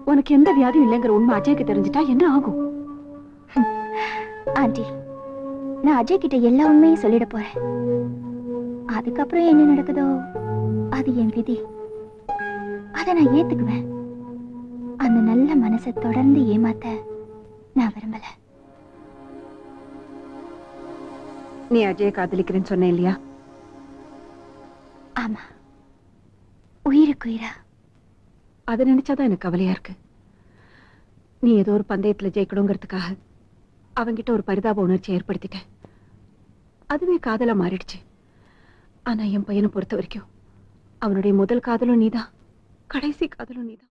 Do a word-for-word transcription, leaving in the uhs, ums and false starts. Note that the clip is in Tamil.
உனக்கு எந்த வியாதியும் இல்லைங்கிற உண்மை அஜய்க்கு தெரிஞ்சிட்டா என்ன ஆகும்? ஆண்டி, நான் அஜய் கிட்ட எல்லா உண்மையும் சொல்லிட போறேன். அதுக்கப்புறம் என்ன நடக்குதோ அது என் விதி. அதை நான் ஏத்துக்குவேன். அந்த நல்ல மனசை தொடர்ந்து ஏமாத்த நான் விரும்பல. நீ அஜய் காதலிக்கிறேன்னு சொன்ன இல்லையா? ஆமா, உயிருக்கு உயிரா. அதை நினைச்சாதான் எனக்கு கவலையா இருக்கு. நீ ஏதோ ஒரு பந்தயத்துல ஜெயிக்கணுங்கிறதுக்காக அவங்கிட்ட ஒரு பரிதாப உணர்ச்சி ஏற்படுத்திட்ட. அதுவே காதலா மாறிடுச்சு. ஆனா என் பையனை பொறுத்த வரைக்கும் அவனுடைய முதல் காதலும் நீதான், கடைசி காதலும் நீதான்.